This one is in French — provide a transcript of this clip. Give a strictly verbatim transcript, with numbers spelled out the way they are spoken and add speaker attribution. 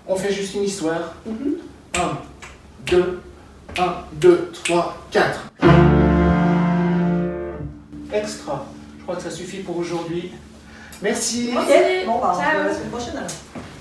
Speaker 1: On fait juste une histoire.
Speaker 2: Mm-hmm.
Speaker 1: un, deux, un, deux, trois, quatre. Extra. Je crois que ça suffit pour aujourd'hui. Merci.
Speaker 2: Ok, bon, bah, on se voit la semaine prochaine alors.